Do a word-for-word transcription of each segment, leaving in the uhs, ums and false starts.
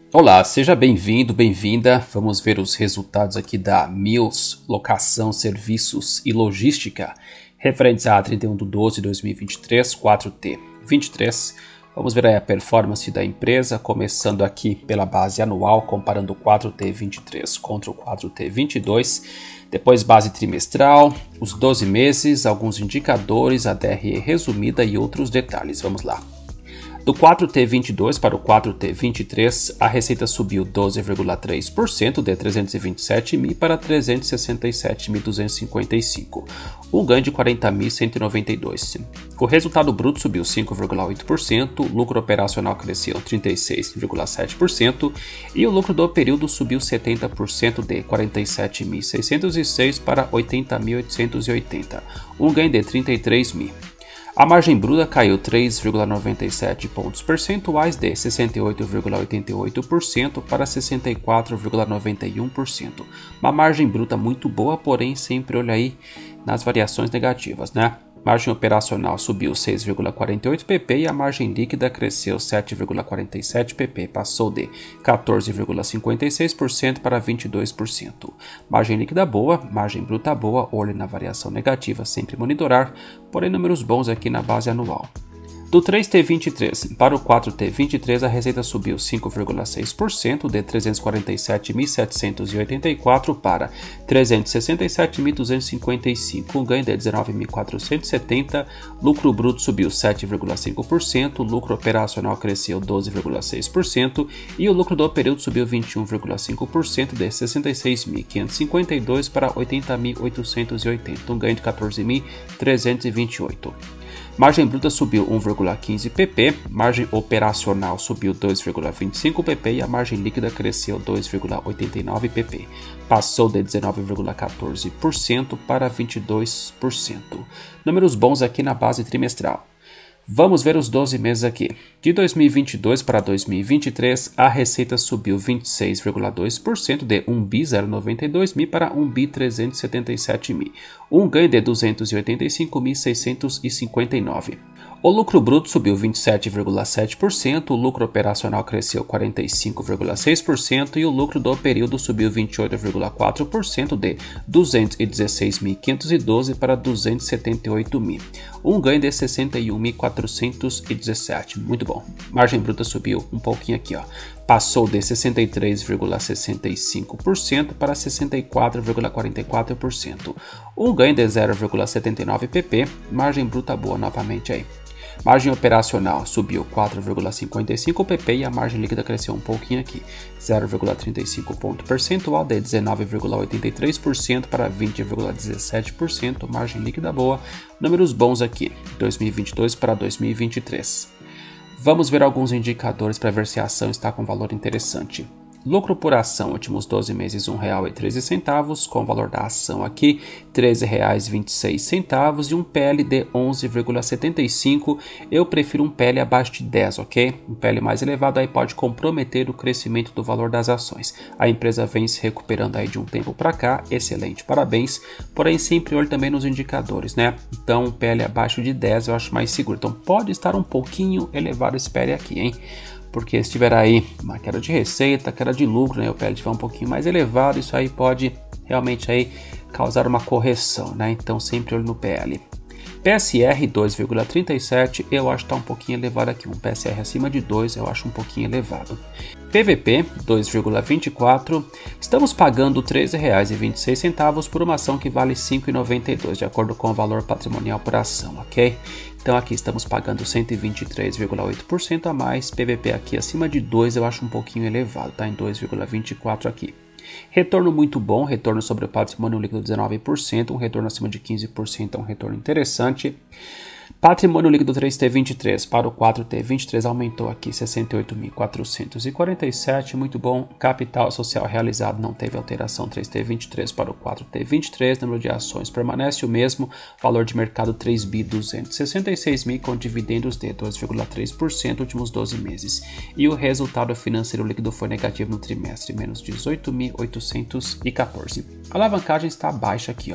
Olá, seja bem-vindo, bem-vinda. Vamos ver os resultados aqui da Mills, Locação, Serviços e Logística, referentes a trinta e um de doze de dois mil e vinte e três, quatro T vinte e três. Vamos ver aí a performance da empresa, começando aqui pela base anual, comparando o quatro T vinte e três contra o quatro T vinte e dois. Depois base trimestral, os doze meses, alguns indicadores, a D R E resumida e outros detalhes. Vamos lá. Do quatro T vinte e dois para o quatro T vinte e três, a receita subiu doze vírgula três por cento, de trezentos e vinte e sete mil para trezentos e sessenta e sete mil duzentos e cinquenta e cinco, um ganho de quarenta mil cento e noventa e dois. O resultado bruto subiu cinco vírgula oito por cento, o lucro operacional cresceu trinta e seis vírgula sete por cento e o lucro do período subiu setenta por cento, de quarenta e sete mil seiscentos e seis para oitenta mil oitocentos e oitenta, um ganho de trinta e três mil. A margem bruta caiu três vírgula noventa e sete pontos percentuais, de sessenta e oito vírgula oitenta e oito por cento para sessenta e quatro vírgula noventa e um por cento. Uma margem bruta muito boa, porém sempre olha aí nas variações negativas, né? Margem operacional subiu seis vírgula quarenta e oito ppm e a margem líquida cresceu sete vírgula quarenta e sete ppm, passou de quatorze vírgula cinquenta e seis por cento para vinte e dois por cento. Margem líquida boa, margem bruta boa, olho na variação negativa, sempre monitorar, porém números bons aqui na base anual. Do três T vinte e três para o quatro T vinte e três, a receita subiu cinco vírgula seis por cento, de trezentos e quarenta e sete mil setecentos e oitenta e quatro para trezentos e sessenta e sete mil duzentos e cinquenta e cinco, um ganho de dezenove mil quatrocentos e setenta, lucro bruto subiu sete vírgula cinco por cento, lucro operacional cresceu doze vírgula seis por cento e o lucro do período subiu vinte e um vírgula cinco por cento, de sessenta e seis mil quinhentos e cinquenta e dois para oitenta mil oitocentos e oitenta, um ganho de quatorze mil trezentos e vinte e oito. Margem bruta subiu um vírgula quinze ppm, margem operacional subiu dois vírgula vinte e cinco ppm e a margem líquida cresceu dois vírgula oitenta e nove ppm, passou de dezenove vírgula quatorze por cento para vinte e dois por cento. Números bons aqui na base trimestral. Vamos ver os doze meses aqui. De dois mil e vinte e dois para dois mil e vinte e três, a receita subiu vinte e seis vírgula dois por cento, de um bilhão zero noventa e dois mil para um bilhão trezentos e setenta e sete mil, um ganho de duzentos e oitenta e cinco mil seiscentos e cinquenta e nove. O lucro bruto subiu vinte e sete vírgula sete por cento, o lucro operacional cresceu quarenta e cinco vírgula seis por cento e o lucro do período subiu vinte e oito vírgula quatro por cento, de duzentos e dezesseis mil quinhentos e doze para duzentos e setenta e oito mil, um ganho de sessenta e um mil quatrocentos e dezessete. Muito bom. Margem bruta subiu um pouquinho aqui, ó. Passou de sessenta e três vírgula sessenta e cinco por cento para sessenta e quatro vírgula quarenta e quatro por cento, um ganho de zero vírgula setenta e nove ppm, margem bruta boa novamente aí. Margem operacional subiu quatro vírgula cinquenta e cinco ppm e a margem líquida cresceu um pouquinho aqui, zero vírgula trinta e cinco ponto percentual, de dezenove vírgula oitenta e três por cento para vinte vírgula dezessete por cento, margem líquida boa, números bons aqui, dois mil e vinte e dois para dois mil e vinte e três. Vamos ver alguns indicadores para ver se a ação está com valor interessante. Lucro por ação, últimos doze meses, um real e treze centavos, com o valor da ação aqui, treze reais e vinte e seis centavos e um P L de onze vírgula setenta e cinco. Eu prefiro um P L abaixo de dez, ok? Um P L mais elevado aí pode comprometer o crescimento do valor das ações. A empresa vem se recuperando aí de um tempo para cá, excelente, parabéns. Porém, sempre olho também nos indicadores, né? Então, um P L abaixo de dez eu acho mais seguro. Então, pode estar um pouquinho elevado esse P L aqui, hein? Porque se tiver aí uma queda de receita, queda de lucro, né, o P L tiver um pouquinho mais elevado, isso aí pode realmente aí causar uma correção, né? Então sempre olho no P L. P S R dois vírgula trinta e sete, eu acho que está um pouquinho elevado aqui, um P S R acima de dois eu acho um pouquinho elevado. P V P dois vírgula vinte e quatro, estamos pagando treze reais e vinte e seis centavos por uma ação que vale cinco reais e noventa e dois centavos, de acordo com o valor patrimonial por ação, ok? Então aqui estamos pagando cento e vinte e três vírgula oito por cento a mais, P V P aqui acima de dois eu acho um pouquinho elevado, tá? Em dois vírgula vinte e quatro aqui. Retorno muito bom, retorno sobre o patrimônio líquido dezenove por cento, um retorno acima de quinze por cento é um retorno interessante. Patrimônio líquido três T vinte e três para o quatro T vinte e três aumentou aqui sessenta e oito mil quatrocentos e quarenta e sete, muito bom. Capital social realizado não teve alteração, três T vinte e três para o quatro T vinte e três, número de ações permanece o mesmo, valor de mercado três bilhões duzentos e sessenta e seis mil com dividendos de dois vírgula três por cento últimos doze meses. E o resultado financeiro líquido foi negativo no trimestre, menos dezoito mil oitocentos e quatorze. A alavancagem está baixa aqui, ó,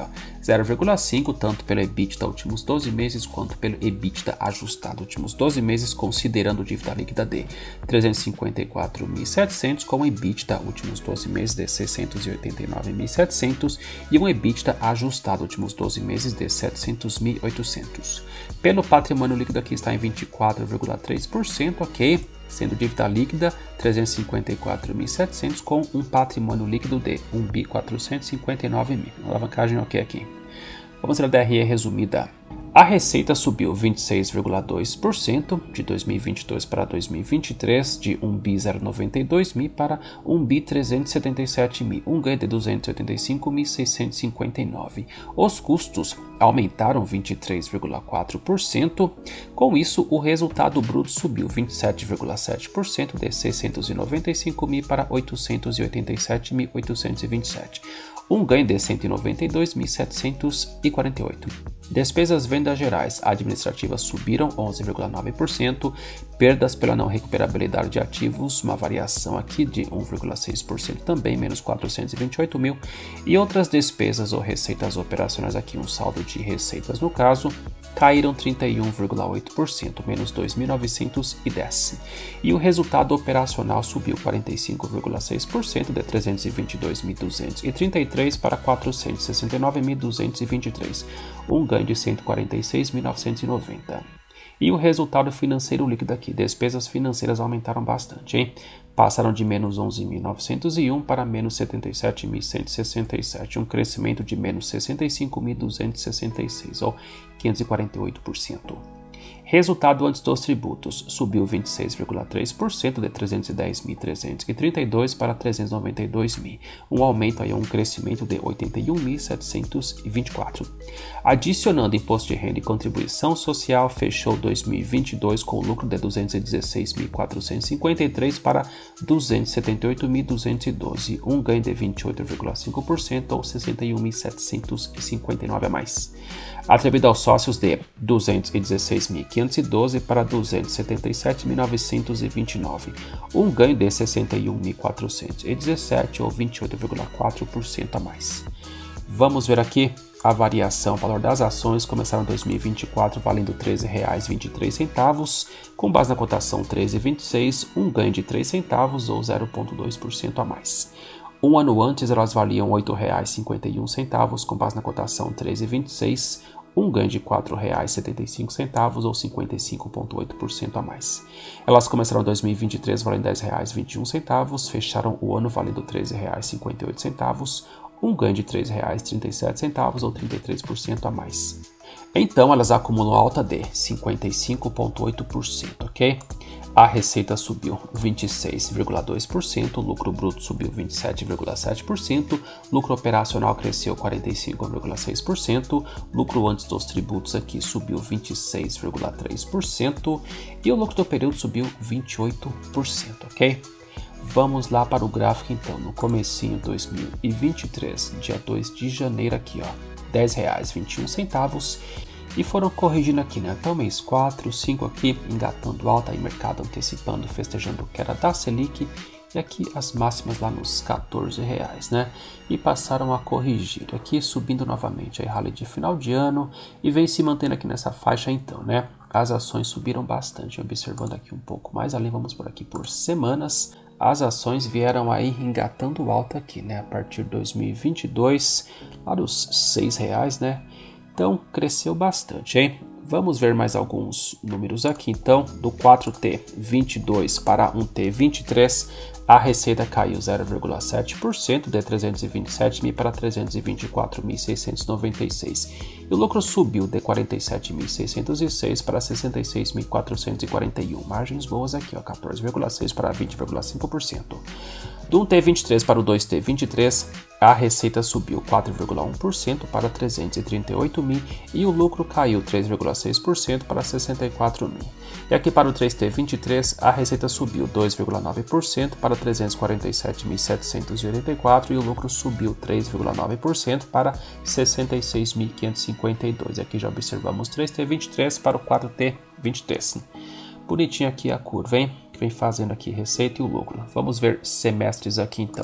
zero vírgula cinco tanto pelo EBITDA últimos doze meses quanto pelo EBITDA ajustado últimos doze meses, considerando dívida líquida de trezentos e cinquenta e quatro mil e setecentos, com EBITDA últimos doze meses de seiscentos e oitenta e nove mil e setecentos e um EBITDA ajustado últimos doze meses de setecentos mil e oitocentos. Pelo patrimônio líquido aqui está em vinte e quatro vírgula três por cento, ok? Sendo dívida líquida trezentos e cinquenta e quatro mil e setecentos com um patrimônio líquido de um bilhão quatrocentos e cinquenta e nove mil. Alavancagem ok aqui. Vamos ver a D R E resumida. A receita subiu vinte e seis vírgula dois por cento de dois mil e vinte e dois para dois mil e vinte e três, de um bilhão noventa e dois mil para um bilhão trezentos e setenta e sete mil, um ganho de duzentos e oitenta e cinco mil seiscentos e cinquenta e nove. Os custos aumentaram vinte e três vírgula quatro por cento, com isso o resultado bruto subiu vinte e sete vírgula sete por cento de seiscentos e noventa e cinco mil para oitocentos e oitenta e sete mil oitocentos e vinte e sete. Um ganho de cento e noventa e dois mil setecentos e quarenta e oito. Despesas vendas gerais administrativas subiram onze vírgula nove por cento, perdas pela não recuperabilidade de ativos, uma variação aqui de um vírgula seis por cento também, menos quatrocentos e vinte e oito mil, e outras despesas ou receitas operacionais aqui, um saldo de receitas no caso, caíram trinta e um vírgula oito por cento, menos dois mil novecentos e dez. E o resultado operacional subiu quarenta e cinco vírgula seis por cento, de trezentos e vinte e dois mil duzentos e trinta e três para quatrocentos e sessenta e nove mil duzentos e vinte e três, um ganho de cento e quarenta e seis mil novecentos e noventa. E o resultado financeiro líquido aqui, despesas financeiras aumentaram bastante, hein? Passaram de menos onze mil novecentos e um para menos setenta e sete mil cento e sessenta e sete, um crescimento de menos sessenta e cinco mil duzentos e sessenta e seis, ou quinhentos e quarenta e oito por cento. Resultado antes dos tributos subiu vinte e seis vírgula três por cento, de trezentos e dez mil trezentos e trinta e dois para trezentos e noventa e dois mil, um aumento aí, um crescimento de oitenta e um mil setecentos e vinte e quatro. Adicionando imposto de renda e contribuição social, fechou dois mil e vinte e dois com lucro de duzentos e dezesseis mil quatrocentos e cinquenta e três para duzentos e setenta e oito mil duzentos e doze, um ganho de vinte e oito vírgula cinco por cento, ou sessenta e um mil setecentos e cinquenta e nove a mais. Atribuído aos sócios de duzentos e dezesseis mil quinhentos e doze para duzentos e setenta e sete mil novecentos e vinte e nove, um ganho de sessenta e um mil quatrocentos e dezessete, ou vinte e oito vírgula quatro por cento a mais. Vamos ver aqui a variação. O valor das ações começaram em dois mil e vinte e quatro valendo treze reais e vinte e três centavos, com base na cotação treze vírgula vinte e seis, um ganho de três centavos, ou zero vírgula dois por cento a mais. Um ano antes elas valiam oito reais e cinquenta e um centavos, com base na cotação treze vírgula vinte e seis, um ganho de quatro reais e setenta e cinco centavos, ou cinquenta e cinco vírgula oito por cento a mais. Elas começaram em dois mil e vinte e três valendo dez reais e vinte e um centavos, fecharam o ano valendo treze reais e cinquenta e oito centavos, um ganho de três reais e trinta e sete centavos, ou trinta e três por cento a mais. Então elas acumulam alta de cinquenta e cinco vírgula oito por cento, ok? A receita subiu vinte e seis vírgula dois por cento, o lucro bruto subiu vinte e sete vírgula sete por cento, lucro operacional cresceu quarenta e cinco vírgula seis por cento, lucro antes dos tributos aqui subiu vinte e seis vírgula três por cento e o lucro do período subiu vinte e oito por cento, ok? Vamos lá para o gráfico então, no comecinho de dois mil e vinte e três, dia dois de janeiro aqui, ó, dez reais e vinte e um centavos. E foram corrigindo aqui, né? Até o mês quatro, cinco aqui, engatando alta, aí mercado antecipando, festejando queda da Selic. E aqui as máximas lá nos quatorze reais, né? E passaram a corrigir. Aqui subindo novamente, aí rally de final de ano. E vem se mantendo aqui nessa faixa então, né? As ações subiram bastante, observando aqui um pouco mais além, vamos por aqui por semanas. As ações vieram aí engatando alta aqui, né? A partir de dois mil e vinte e dois, lá dos seis reais, né? Então, cresceu bastante, hein? Vamos ver mais alguns números aqui, então. Do quatro T vinte e dois para um T vinte e três, a receita caiu zero vírgula sete por cento, de trezentos e vinte e sete mil para trezentos e vinte e quatro mil seiscentos e noventa e seis. E o lucro subiu de quarenta e sete mil seiscentos e seis para sessenta e seis mil quatrocentos e quarenta e um. Margens boas aqui, ó, quatorze vírgula seis por cento para vinte vírgula cinco por cento. Do um T vinte e três para o dois T vinte e três, a receita subiu quatro vírgula um por cento para trezentos e trinta e oito mil e o lucro caiu três vírgula seis por cento para sessenta e quatro mil. E aqui para o três T vinte e três, a receita subiu dois vírgula nove por cento para trezentos e quarenta e sete mil setecentos e oitenta e quatro e o lucro subiu três vírgula nove por cento para sessenta e seis mil quinhentos e cinquenta e dois. Aqui já observamos três T vinte e três para o quatro T vinte e três. Bonitinho aqui a curva, hein? Que vem fazendo aqui receita e o lucro. Vamos ver semestres aqui então.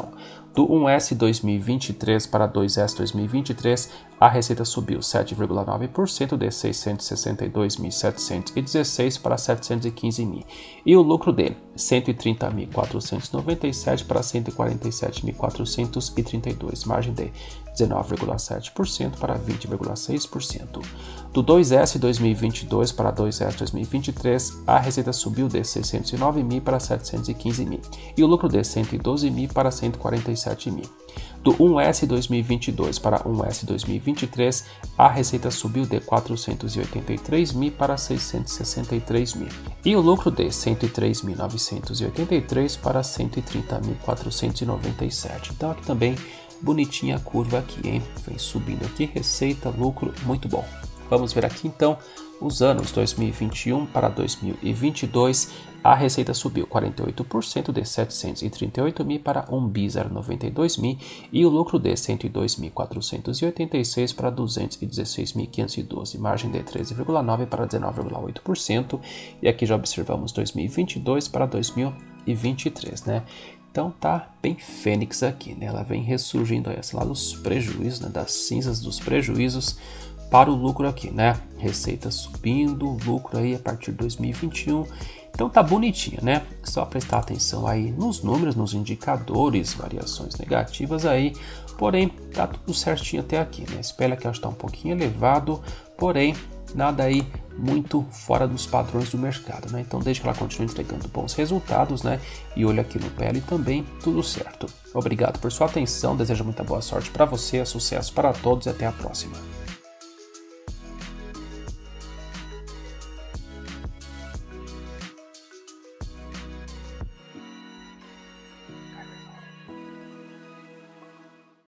Do um S dois mil e vinte e três para dois S dois mil e vinte e três, a receita subiu sete vírgula nove por cento de seiscentos e sessenta e dois mil setecentos e dezesseis para setecentos e quinze mil. E o lucro de cento e trinta mil quatrocentos e noventa e sete para cento e quarenta e sete mil quatrocentos e trinta e dois, margem de dezenove vírgula sete por cento para vinte vírgula seis por cento. Do dois S dois mil e vinte e dois para dois S dois mil e vinte e três, a receita subiu de seiscentos e nove mil para setecentos e quinze mil e o lucro de cento e doze mil para cento e quarenta e sete mil. Do um S dois mil e vinte e dois para um S dois mil e vinte e três, a receita subiu de quatrocentos e oitenta e três mil para seiscentos e sessenta e três mil e o lucro de cento e três mil novecentos e oitenta e três para cento e trinta mil quatrocentos e noventa e sete. Então aqui também bonitinha a curva aqui, hein? Vem subindo aqui, receita, lucro, muito bom. Vamos ver aqui então os anos dois mil e vinte e um para dois mil e vinte e dois, a receita subiu quarenta e oito por cento de setecentos e trinta e oito mil para um bi zero noventa e dois mil e o lucro de cento e dois mil quatrocentos e oitenta e seis para duzentos e dezesseis mil quinhentos e doze, margem de treze vírgula nove por cento para dezenove vírgula oito por cento, e aqui já observamos dois mil e vinte e dois para dois mil e vinte e três, né? Então tá bem fênix aqui, né? Ela vem ressurgindo aí, lá dos prejuízos, né? Das cinzas dos prejuízos para o lucro aqui, né? Receita subindo, lucro aí a partir de dois mil e vinte e um. Então tá bonitinha, né? Só prestar atenção aí nos números, nos indicadores, variações negativas aí. Porém, tá tudo certinho até aqui, né? Espera que ela está um pouquinho elevado, porém nada aí muito fora dos padrões do mercado, né? Então desde que ela continue entregando bons resultados, né? E olha aqui no P L também, tudo certo. Obrigado por sua atenção, desejo muita boa sorte para você, sucesso para todos e até a próxima.